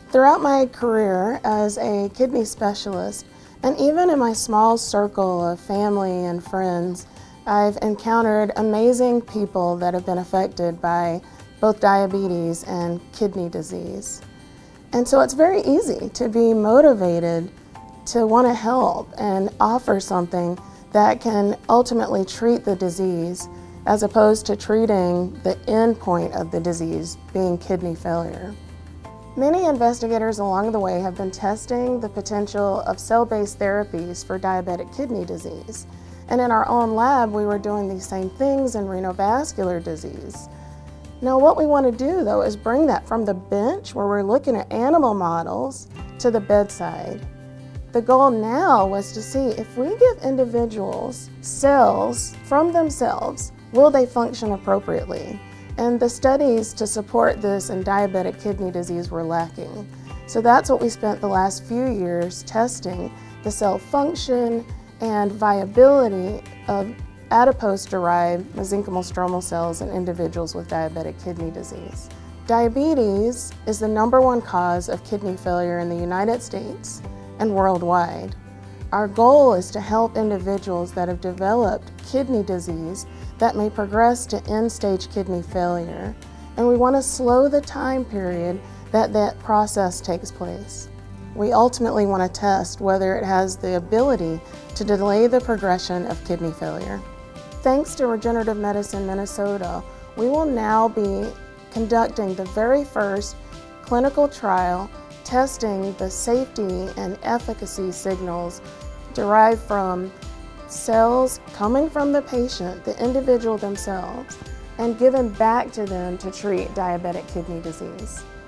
Throughout my career as a kidney specialist, and even in my small circle of family and friends, I've encountered amazing people that have been affected by both diabetes and kidney disease. And so it's very easy to be motivated to want to help and offer something that can ultimately treat the disease, as opposed to treating the end point of the disease being kidney failure. Many investigators along the way have been testing the potential of cell-based therapies for diabetic kidney disease. And in our own lab, we were doing these same things in renovascular disease. Now, what we want to do, though, is bring that from the bench, where we're looking at animal models, to the bedside. The goal now was to see if we give individuals cells from themselves, will they function appropriately? And the studies to support this in diabetic kidney disease were lacking. So that's what we spent the last few years testing: the cell function and viability of adipose-derived mesenchymal stromal cells in individuals with diabetic kidney disease. Diabetes is the #1 cause of kidney failure in the United States and worldwide. Our goal is to help individuals that have developed kidney disease that may progress to end-stage kidney failure, and we want to slow the time period that that process takes place. We ultimately want to test whether it has the ability to delay the progression of kidney failure. Thanks to Regenerative Medicine Minnesota, we will now be conducting the very first clinical trial testing the safety and efficacy signals derived from cells coming from the patient, the individual themselves, and given back to them to treat diabetic kidney disease.